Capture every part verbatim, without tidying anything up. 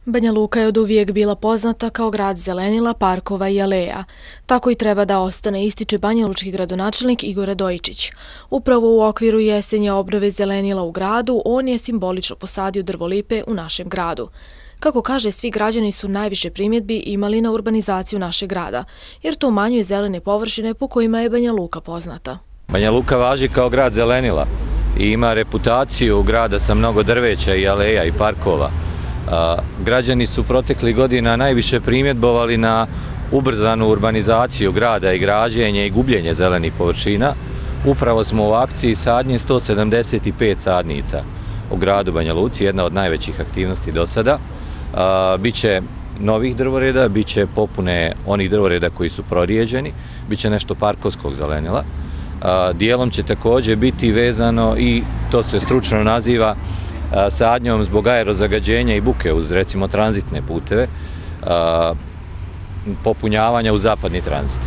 Banja Luka je oduvijek bila poznata kao grad zelenila, parkova i aleja. Tako i treba da ostane, ističe banjalučki gradonačelnik Igor Radojičić. Upravo u okviru jesenje obnove zelenila u gradu, on je simbolično posadio drvo lipe u našem gradu. Kako kaže, svi građani su najviše primjedbi imali na urbanizaciju našeg grada, jer to umanjuje zelene površine po kojima je Banja Luka poznata. Banja Luka važi kao grad zelenila i ima reputaciju grada sa mnogo drveća i aleja i parkova. Građani su proteklih godina najviše primjedbovali na ubrzanu urbanizaciju grada i građenje i gubljenje zelenih površina. Upravo smo u akciji sadnje sto sedamdeset pet sadnica u gradu Banja Luci, jedna od najvećih aktivnosti do sada. Biće novih drvoreda, biće popune onih drvoreda koji su prorijeđeni, biće nešto parkovskog zelenila. Dijelom će također biti vezano i to se stručno naziva sadnjom zbog aerozagađenja i buke uz recimo tranzitne puteve, popunjavanja u zapadni tranzit.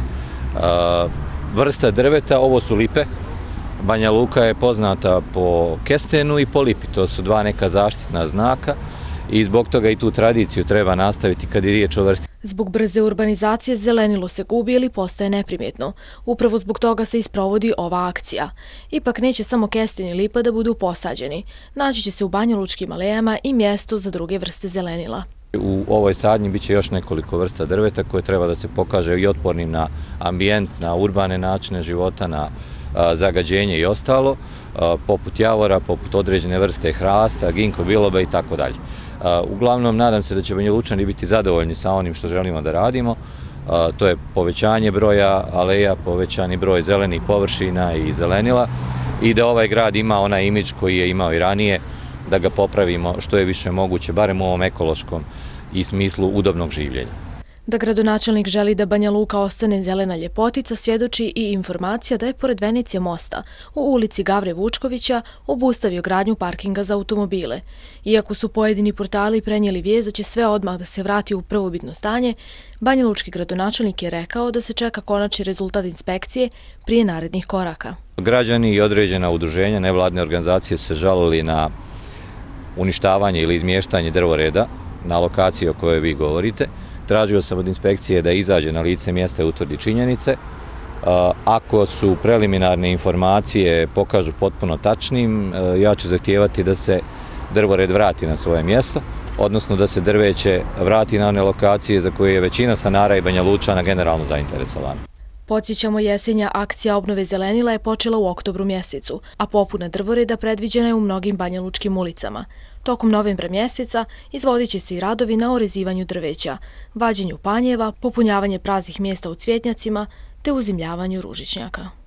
Vrsta drveta, ovo su lipe. Banja Luka je poznata po kestenu i po lipi, to su dva neka zaštitna znaka i zbog toga i tu tradiciju treba nastaviti kad je riječ o vrsti. Zbog brze urbanizacije zelenilo se gubi ili postaje neprimjetno. Upravo zbog toga se isprovodi ova akcija. Ipak neće samo kesten i lipa da budu posađeni. Naći će se u banjalučkim alejama i mjesto za druge vrste zelenila. U ovoj sadnji biće još nekoliko vrsta drveta koje treba da se pokaže i otpornim na ambijent, na urbane načine života, na zagađenje i ostalo, poput javora, poput određene vrste hrasta, ginko biloba i tako dalje. Uglavnom, nadam se da će Banjalučani biti zadovoljni sa onim što želimo da radimo. To je povećanje broja aleja, povećani broj zelenih površina i zelenila i da ovaj grad ima onaj imidž koji je imao i ranije, da ga popravimo što je više moguće, barem u ovom ekološkom i smislu udobnog življenja. Da gradonačelnik želi da Banja Luka ostane zelena ljepotica svjedoči i informacija da je pored Venecije mosta u ulici Gavre Vučkovića obustavio gradnju parkinga za automobile. Iako su pojedini portali prenijeli vijest da će sve odmah da se vrati u prvobitno stanje, banjalučki gradonačelnik je rekao da se čeka konačni rezultat inspekcije prije narednih koraka. Građani i određena udruženja, nevladne organizacije su se žalili na uništavanje ili izmještanje drvoreda na lokaciji o kojoj vi govorite. Tražio sam od inspekcije da izađe na lice mjesta i utvrdi činjenice. Ako su preliminarne informacije pokažu potpuno tačnim, ja ću zahtijevati da se drvored vrati na svoje mjesto, odnosno da se drveće vrati na one lokacije za koje je većina stanara i Banjalučana generalno zainteresovana. Podsjećamo, jesenja akcija obnove zelenila je počela u oktobru mjesecu, a popuna drvoreda predviđena je u mnogim banjalučkim ulicama. Tokom novembra mjeseca izvodit će se i radovi na orezivanju drveća, vađenju panjeva, popunjavanje praznih mjesta u cvjetnjacima te uzimljavanju ružičnjaka.